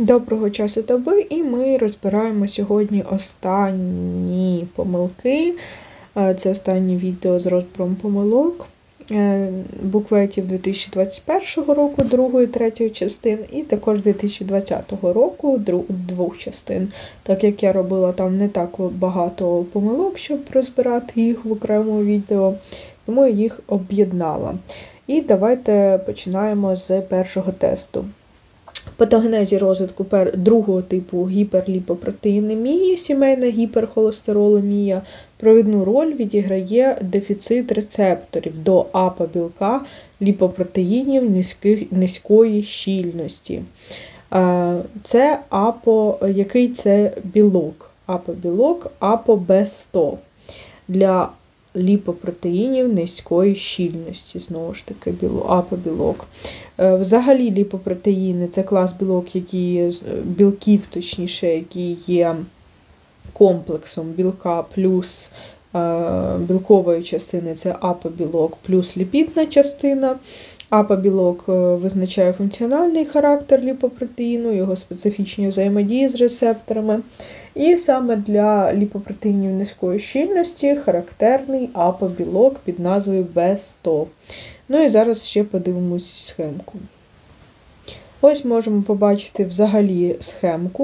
Доброго часу доби, і ми розбираємо сьогодні останні помилки. Це останнє відео з розбором помилок буклетів 2021 року, 2 і 3 частин, і також 2020 року, 2 частин. Так як я робила там не так багато помилок, щоб розбирати їх в окремому відео, тому я їх об'єднала. І давайте починаємо з першого тесту. В патогенезі розвитку другого типу гіперліпопротеїнемії, сімейна гіперхолестеролемія, провідну роль відіграє дефіцит рецепторів до АПО-білка ліпопротеїнів низької щільності. Це який це білок? АПО-білок, АПО-Б100 для ліпопротеїнів низької щільності, знову ж таки, АПО-білок. Взагалі ліпопротеїни – це клас білків, які є комплексом білка плюс білкової частини, це АПО-білок плюс ліпідна частина. АПО-білок визначає функціональний характер ліпопротеїну, його специфічні взаємодії з рецепторами. І саме для ліпопротеїнів низької щільності характерний АПО-білок під назвою Б100. Ну і зараз ще подивимось схемку. Ось можемо побачити взагалі схемку.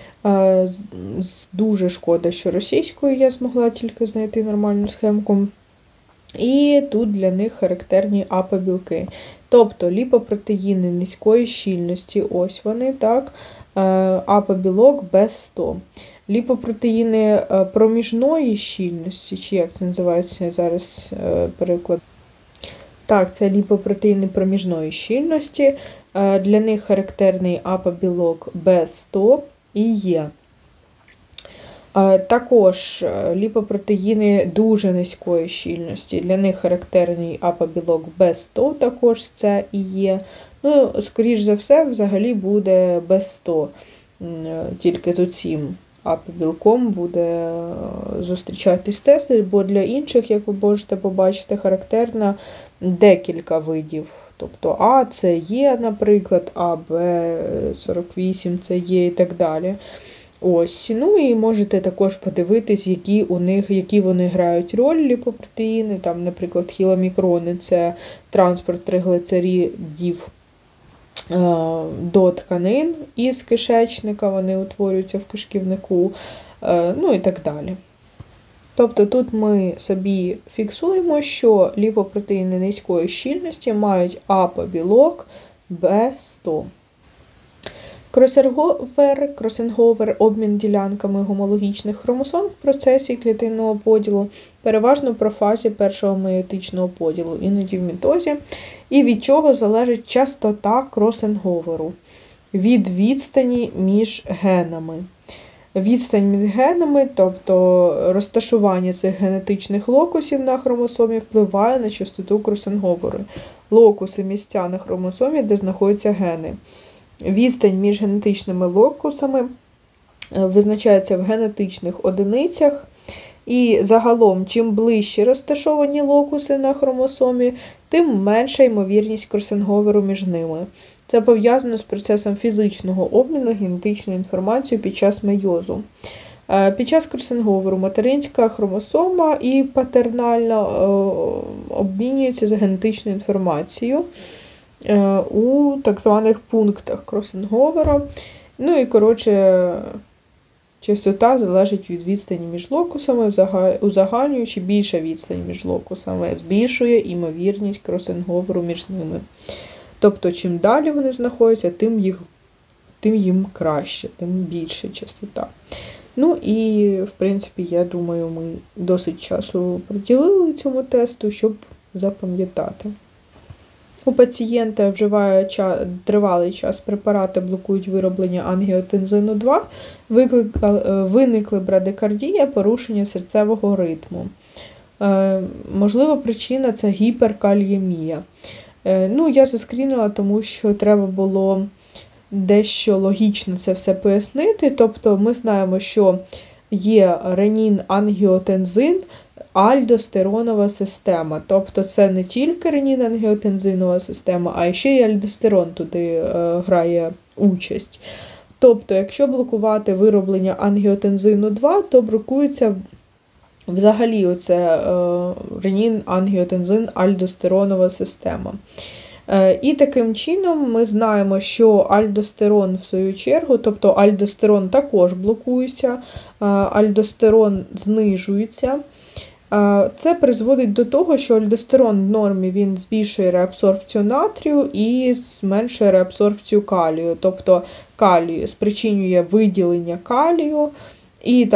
Дуже шкода, що російською я змогла тільки знайти нормальну схемку. І тут для них характерні АПО-білки. Тобто ліпопротеїни низької щільності, ось вони, так, АПО-білок Б100. Ліпопротеїни проміжної щільності, чи як це називається, зараз переклад. Так, це ліпопротеїни проміжної щільності. Для них характерний АПО-білок Б100 і є. Також ліпопротеїни дуже низької щільності. Для них характерний АПО-білок Б100, також це і є. Ну, скоріш за все, взагалі буде Б100. Тільки з оцим АПО-білком буде зустрічатись тест, бо для інших, як ви можете побачити, характерно декілька видів. Тобто А, це є, наприклад, А, Б, 48, це є і так далі. Ось. Ну і можете також подивитись, які вони грають роль ліпопротеїни. Там, наприклад, хіломікрони – це транспорт триглицеридів до тканин із кишечника, вони утворюються в кишківнику, ну і так далі. Тобто тут ми собі фіксуємо, що ліпопротеїни низької щільності мають АПО-білок Б100. Кросинговер – обмін ділянками гомологічних хромосом в процесі клітинного поділу, переважно в профазі першого мейотичного поділу, іноді в мітозі, і від чого залежить частота кросинговеру? Від відстані між генами. Відстань між генами, тобто розташування цих генетичних локусів на хромосомі, впливає на частоту кросинговеру. Локуси – місця на хромосомі, де знаходяться гени. Відстань між генетичними локусами визначається в генетичних одиницях. І загалом, чим ближче розташовані локуси на хромосомі, тим менша ймовірність кросинговеру між ними. Це пов'язано з процесом фізичного обміну генетичною інформацією під час мейозу. Під час кросинговеру материнська хромосома і патернальна обмінюються за генетичною інформацією у так званих пунктах кросинговера. Ну і, коротше, частота залежить від відстані між локусами, узагальнюючи більша відстань між локусами збільшує ймовірність кросинговеру між ними. Тобто, чим далі вони знаходяться, тим їм краще, тим більша частота. Ну і, в принципі, я думаю, ми досить часу приділили цьому тесту, щоб запам'ятати. У пацієнта вживає тривалий час препарати блокують вироблення ангіотензину 2, виникли брадикардія, порушення серцевого ритму. Можлива причина – це гіперкаліємія. Ну, я заскрінила, тому що треба було дещо логічно це все пояснити. Тобто ми знаємо, що є ренін-ангіотензин, альдостеронова система. Тобто це не тільки ренін-ангіотензинова система, а ще й альдостерон туди грає участь. Тобто, якщо блокувати вироблення ангіотензину 2, то блокується взагалі оце ренін-ангіотензин-альдостеронова система. І таким чином ми знаємо, що альдостерон, в свою чергу, тобто альдостерон також блокується, альдостерон знижується. Це призводить до того, що альдостерон в нормі він збільшує реабсорбцію натрію і зменшує реабсорбцію калію. Тобто калію спричинює виділення калію, і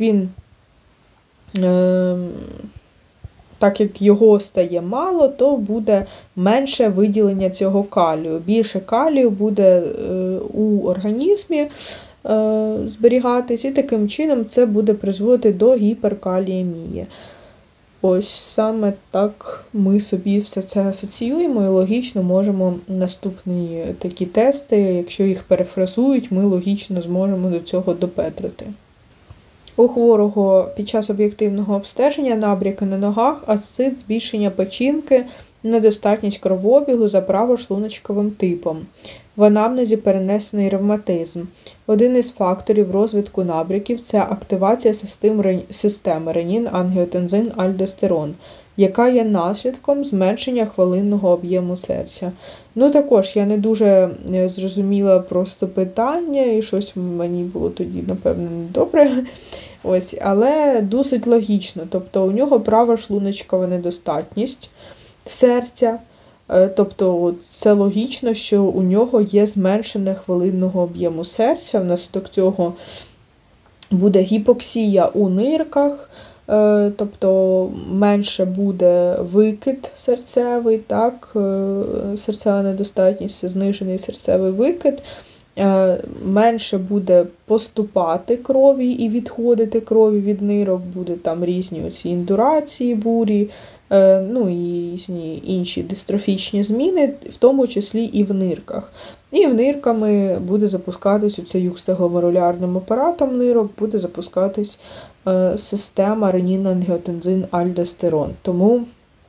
так як його стає мало, то буде менше виділення цього калію. Більше калію буде у організмі зберігатись, і таким чином це буде призводити до гіперкаліємії. Ось саме так ми собі все це асоціюємо і логічно можемо наступні такі тести, якщо їх перефразують, ми логічно зможемо до цього допетрити. У хворого під час об'єктивного обстеження набряки на ногах, асцит, збільшення печінки, недостатність кровообігу за правошлуночковим типом. В анамнезі перенесений ревматизм. Один із факторів розвитку набряків – це активація системи ренін-ангіотензин-альдостерон, яка є наслідком зменшення хвилинного об'єму серця. Також я не дуже зрозуміла просто питання, і щось мені було тоді, напевно, недобре. Ось, але досить логічно. Тобто у нього правошлуночкова недостатність серця. Тобто це логічно, що у нього є зменшене хвилинного об'єму серця, внаслідок цього буде гіпоксія у нирках, тобто менше буде викид серцевий, так, серцева недостатність, це знижений серцевий викид, менше буде поступати крові і відходити крові від нирок, буде там різні оці індурації, бурі, і різні інші дистрофічні зміни, в тому числі і в нирках. І в нирками буде запускатись оцей юкстагломерулярним апаратом нирок, буде запускатись система ренін-ангіотензин-альдостерон. Тому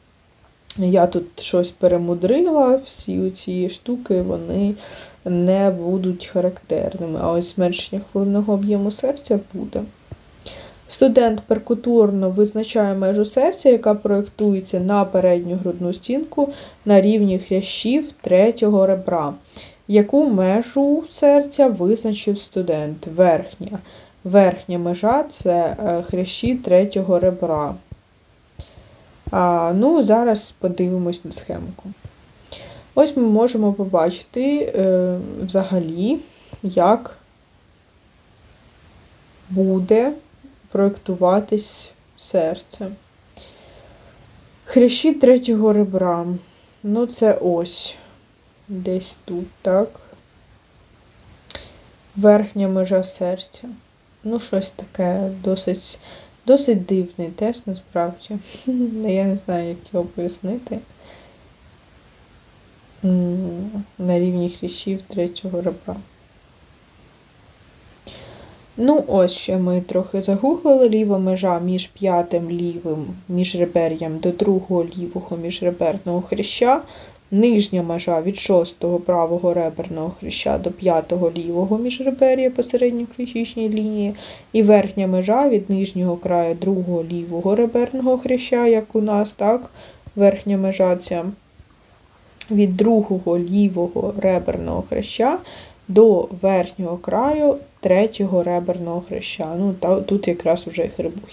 я тут щось перемудрила, всі ці штуки, вони не будуть характерними. А ось зменшення хвилинного об'єму серця буде. Студент перкутурно визначає межу серця, яка проєктується на передню грудну стінку на рівні хрящів третього ребра. Яку межу серця визначив студент? Верхня. Верхня межа – це хрящі третього ребра. Зараз подивимось на схемку. Ось ми можемо побачити взагалі, як буде проєктуватись серце. Хрящі третього ребра. Це ось. Десь тут, так. Верхня межа серця. Щось таке досить дивний тест, насправді. Я не знаю, як його пояснити. На рівні хрящів третього ребра. Ось ще ми трохи загуглили. Ліва межа між п'ятим лівим міжребер'ям до другого лівого міжреберного хряща. Нижня межа від 6-го правого реберного хряща до 5-го лівого міжребер'я по середньоключичній лінії. І верхня межа від нижнього краю другого лівого реберного хряща, як у нас, так? Верхня межа ця від другого лівого реберного хряща до верхнього краю третього реберного хряща. Тут якраз вже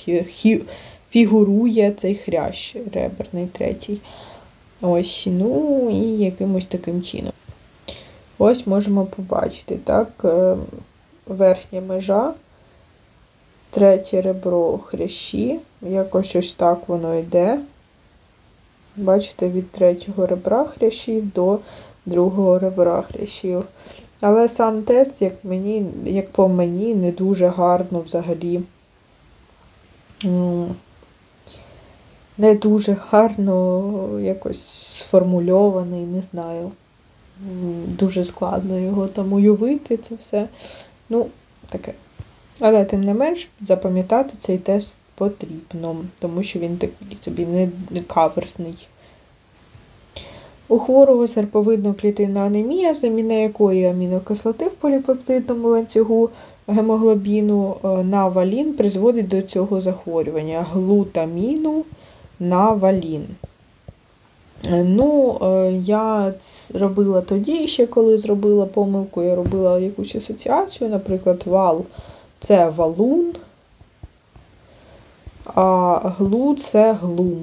фігурує цей хрящ реберний третій. Ось, і якимось таким чином. Ось можемо побачити, так, верхня межа, третє ребро хрящі, якось ось так воно йде. Бачите, від третього ребра хрящів до другого ребра хрящів. Але сам тест, як по мені, не дуже гарно взагалі. Не дуже гарно якось сформульований, не знаю. Дуже складно його там уявити, це все. Таке. Але тим не менш, запам'ятати цей тест потрібно, тому що він такий собі не каверсний. У хворого серповидно-клітинна анемія, заміна якої амінокислоти в поліпептидному ланцюгу гемоглобіну на валін призводить до цього захворювання – глутаміну на валін. Я робила тоді, ще коли зробила помилку, я робила якусь асоціацію, наприклад, вал – це валун, а глу – це глум.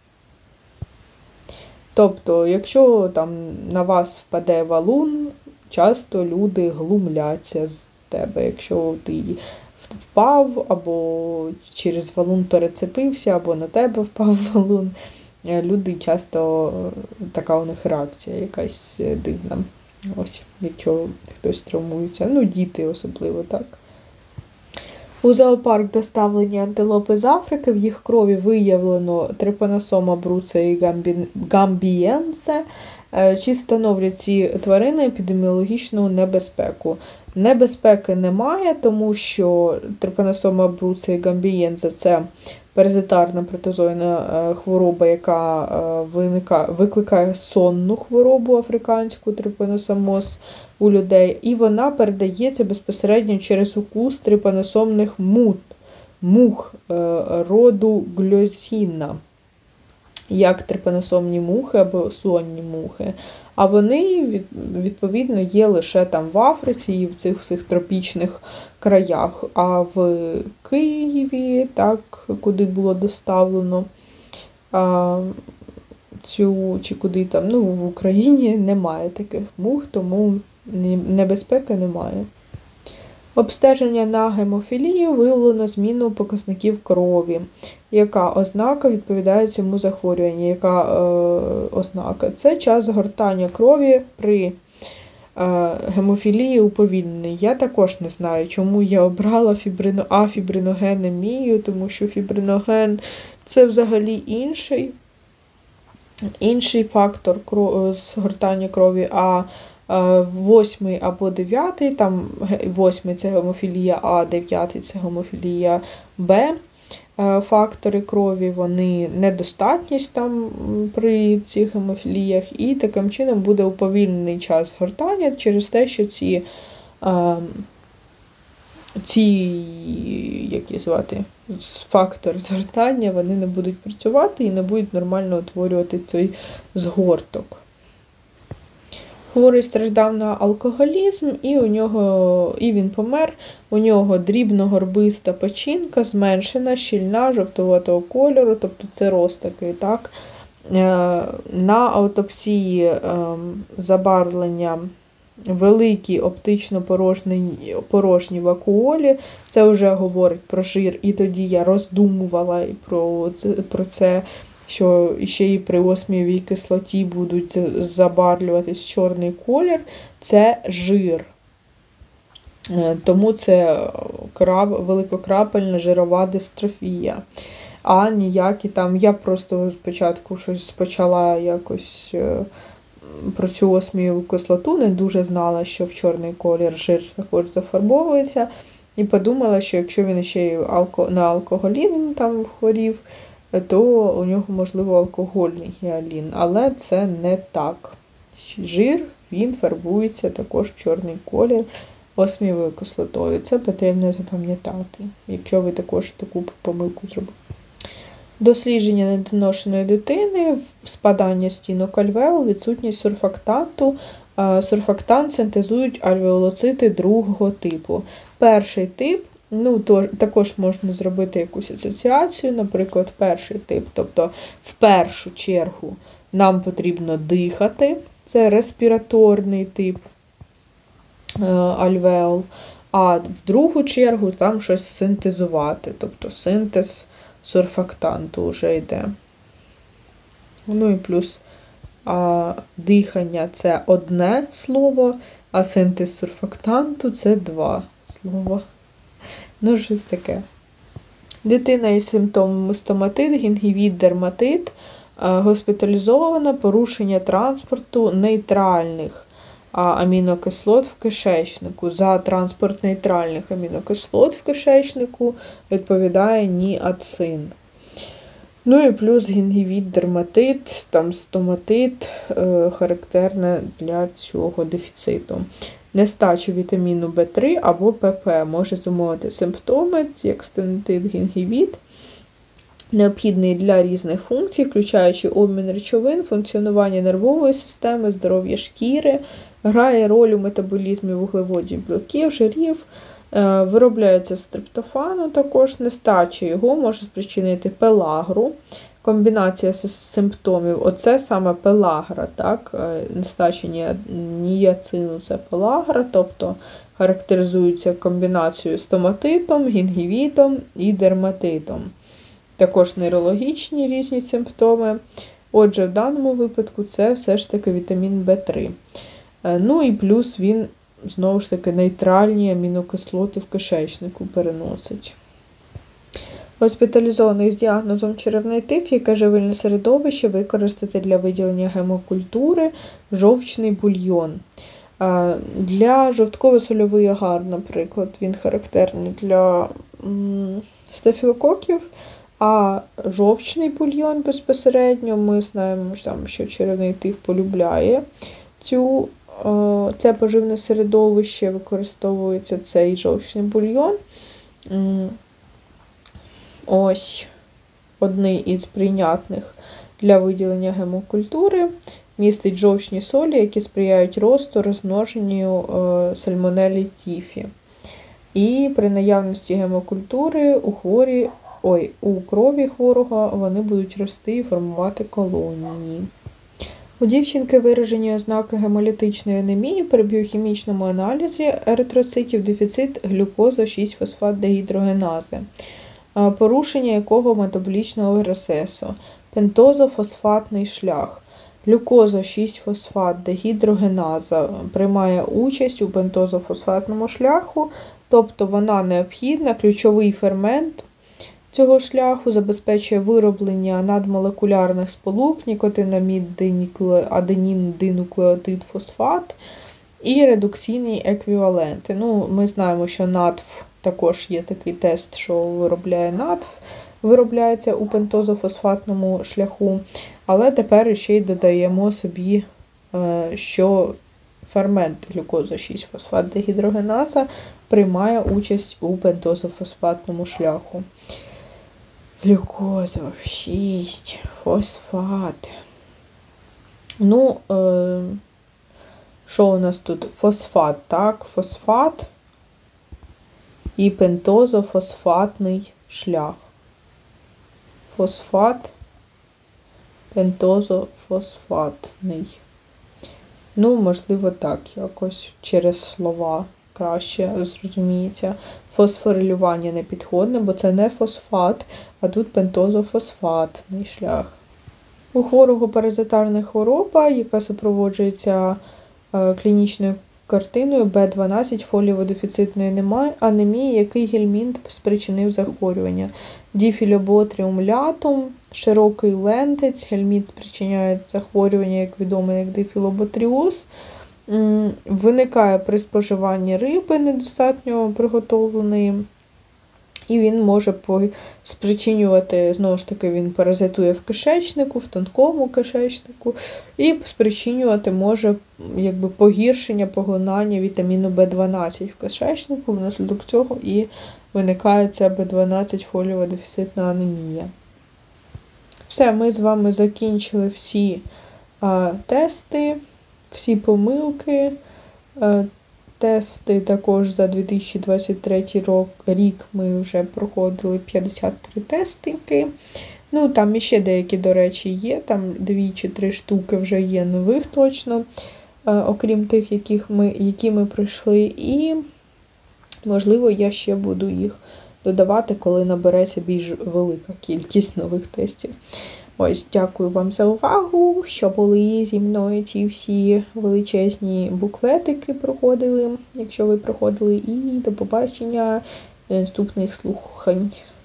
Тобто, якщо там на вас впаде валун, часто люди глумляться з тебе. Якщо ти впав, або через валун перецепився, або на тебе впав валун, люди часто, така у них реакція якась дивна. Ось, якщо хтось травмується. Діти особливо, так. У зоопарк доставлені антилопи з Африки, в їх крові виявлено трипаносома бруца і гамбієнсе. Чи становлять ці тварини епідеміологічну небезпеку? Небезпеки немає, тому що трипаносома бруца і гамбієнсе – це паразитарна протозойна хвороба, яка викликає сонну хворобу африканську трипаносомоз у людей, і вона передається безпосередньо через укус трипаносомних мух роду гльозіна, як трипаносомні мухи або сонні мухи. А вони, відповідно, є лише там в Африці і в цих всіх тропічних краях. А в Києві, так, куди було доставлено, чи куди там, в Україні немає таких мух, тому небезпеки немає. Обстеження на гемофілію виявлено зміну показників крові. Яка ознака відповідає цьому захворюванню? Яка ознака? Це час згортання крові при гемофілії уповільнений. Я також не знаю, чому я обрала афібриногенемію, тому що фібриноген – це взагалі інший фактор згортання крові, а 8 або 9, там 8 – це гемофілія А, 9 – це гемофілія Б. Фактори крові, вони недостатність там при цих гемофіліях, і таким чином буде уповільнений час згортання через те, що фактори згортання, вони не будуть працювати і не будуть нормально утворювати цей згорток. Хворий страждав на алкоголізм, і він помер. У нього дрібно-горбиста печінка, зменшена, щільна, жовтуватого кольору, тобто цироз такий, так. На аутопсії забарвлення великі оптично-порожні вакуолі. Це вже говорить про жир, і тоді я роздумувала про це, що ще і при осмієвій кислоті будуть забарвлюватись в чорний колір, це жир. Тому це великокрапельна жирова дистрофія. А ніякі там, я просто спочатку щось почала якось про цю осмієву кислоту, не дуже знала, що в чорний колір жир також зафарбовується, і подумала, що якщо він ще й на алкоголізм там хворів, то у нього, можливо, алкогольний гіалін. Але це не так. Жир, він фарбується також в чорний колір осмієвою кислотою. Це потрібно запам'ятати, якщо ви також таку помилку зробили. Дослідження недоношеної дитини, спадання стінок альвеол, відсутність сурфактанту. Сурфактант синтезують альвеолоцити другого типу. Перший тип, також можна зробити якусь асоціацію, наприклад, перший тип, тобто в першу чергу нам потрібно дихати, це респіраторний тип альвеол, а в другу чергу там щось синтезувати, тобто синтез сурфактанту вже йде. І плюс дихання – це одне слово, а синтез сурфактанту – це два слова. Щось таке. Дитина із симптомами стоматит, гінгівіт, дерматит, госпіталізована, порушення транспорту нейтральних амінокислот в кишечнику. За транспорт нейтральних амінокислот в кишечнику відповідає ніацин. Ну і плюс гінгівіт, дерматит, там стоматит характерне для цього дефіциту. Нестача вітаміну В3 або ПП може зумовити симптоми, як стенотит, гінгівіт, необхідний для різних функцій, включаючи обмін речовин, функціонування нервової системи, здоров'я шкіри, грає роль у метаболізмі вуглеводів, білків, жирів, виробляється з триптофану також, нестача його може спричинити пелагру, комбінація симптомів, оце саме пелагра, так? Нестача ніацину – це пелагра, тобто характеризується комбінацією стоматитом, гінгівітом і дерматитом. Також нейрологічні різні симптоми. Отже, в даному випадку це все ж таки вітамін В3. Ну і плюс він, знову ж таки, нейтральні амінокислоти в кишечнику переносить. Госпіталізований з діагнозом черевний тиф, яке живильне середовище використати для виділення гемокультури, жовчний бульйон. Для жовтково-сольовий агар, наприклад, він характерний для стафілококів, а жовчний бульйон безпосередньо, ми знаємо, що черевний тиф полюбляє це поживне середовище, використовується цей жовчний бульйон. Ось одний із прийнятних для виділення гемокультури. Містить жовчні солі, які сприяють росту, розмноженню сальмонелі тіфі. І при наявності гемокультури у крові хворого вони будуть рости і формувати колонії. У дівчинки виражені ознаки гемолітичної анемії при біохімічному аналізі еритроцитів, дефіцит глюкоза 6-фосфат-дегідрогенази, порушення якого метаболічного процесу, пентозофосфатний шлях. Глюкоза 6-фосфат-дегідрогеназа приймає участь у пентозофосфатному шляху, тобто вона необхідна, ключовий фермент цього шляху забезпечує вироблення надмолекулярних сполук, нікотинамід, аденін, динуклеотид, фосфат і редукційні еквіваленти. Ми знаємо, що НАДФ також є такий тест, що виробляє НАДФ, виробляється у пентозофосфатному шляху, але тепер ще й додаємо собі, що фермент глюкоза 6-фосфат-дегідрогеназа приймає участь у пентозофосфатному шляху. Глюкоза 6-фосфат. Що у нас тут? Фосфат, так? Фосфат і пентозофосфатний шлях. Фосфат, пентозофосфатний. Можливо, так, якось через слова краще зрозуміється. Фосфорилювання не підходне, бо це не фосфат, а тут пентозофосфатний шлях. У хворого паразитарна хвороба, яка супроводжується клінічною картиною Б12 фолієводефіцитної анемії, який гельмінт спричинив захворювання. Діфілоботріум лятум, широкий лентець, гельмінт спричиняє захворювання, як відомо, як дифілоботріоз. Виникає при споживанні риби недостатньо приготовленої, і він може спричинювати, знову ж таки, він паразитує в кишечнику, в тонкому кишечнику, і спричинювати може погіршення поглинання вітаміну В12 в кишечнику, внаслідок цього і виникає ця Б12 фолієводефіцитна анемія. Все, ми з вами закінчили всі тести, всі помилки. Тести також за 2023 рік ми вже проходили 53 тестики. Там іще деякі, до речі, є, там 2 чи 3 штуки вже є нових точно, окрім тих, які ми пройшли. І, можливо, я ще буду їх додавати, коли набереться більш велика кількість нових тестів. Ось, дякую вам за увагу, що були зі мною ці всі величезні буклетики проходили, якщо ви проходили, і до побачення, до наступних слухань.